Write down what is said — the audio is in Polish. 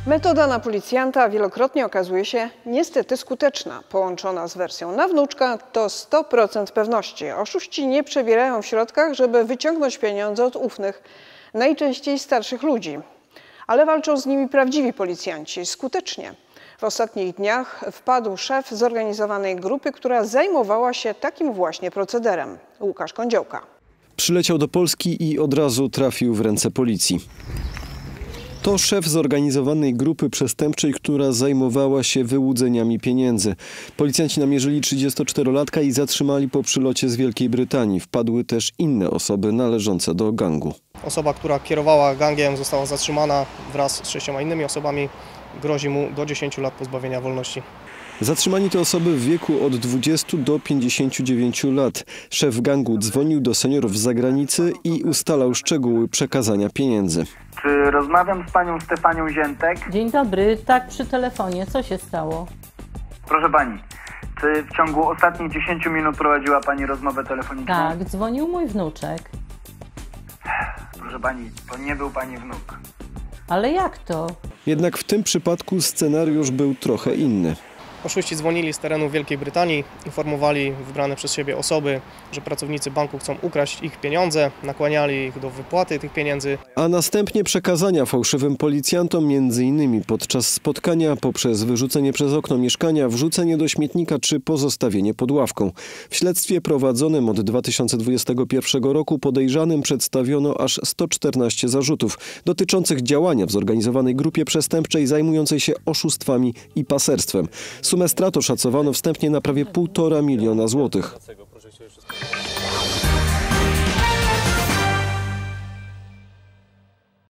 Metoda na policjanta wielokrotnie okazuje się niestety skuteczna. Połączona z wersją na wnuczka to 100% pewności. Oszuści nie przebierają w środkach, żeby wyciągnąć pieniądze od ufnych, najczęściej starszych ludzi. Ale walczą z nimi prawdziwi policjanci skutecznie. W ostatnich dniach wpadł szef zorganizowanej grupy, która zajmowała się takim właśnie procederem. Łukasz Kądziołka. Przyleciał do Polski i od razu trafił w ręce policji. To szef zorganizowanej grupy przestępczej, która zajmowała się wyłudzeniami pieniędzy. Policjanci namierzyli 34-latka i zatrzymali po przylocie z Wielkiej Brytanii. Wpadły też inne osoby należące do gangu. Osoba, która kierowała gangiem, została zatrzymana wraz z 6 innymi osobami. Grozi mu do 10 lat pozbawienia wolności. Zatrzymani to osoby w wieku od 20 do 59 lat. Szef gangu dzwonił do seniorów z zagranicy i ustalał szczegóły przekazania pieniędzy. Czy rozmawiam z panią Stefanią Ziętek? Dzień dobry, tak, przy telefonie. Co się stało? Proszę pani, czy w ciągu ostatnich 10 minut prowadziła pani rozmowę telefoniczną? Tak, dzwonił mój wnuczek. Proszę pani, to nie był pani wnuk. Ale jak to? Jednak w tym przypadku scenariusz był trochę inny. Oszuści dzwonili z terenu Wielkiej Brytanii, informowali wybrane przez siebie osoby, że pracownicy banku chcą ukraść ich pieniądze, nakłaniali ich do wypłaty tych pieniędzy. A następnie przekazania fałszywym policjantom m.in. podczas spotkania poprzez wyrzucenie przez okno mieszkania, wrzucenie do śmietnika czy pozostawienie pod ławką. W śledztwie prowadzonym od 2021 roku podejrzanym przedstawiono aż 114 zarzutów dotyczących działania w zorganizowanej grupie przestępczej zajmującej się oszustwami i paserstwem. Sumę strat oszacowano wstępnie na prawie 1,5 miliona złotych.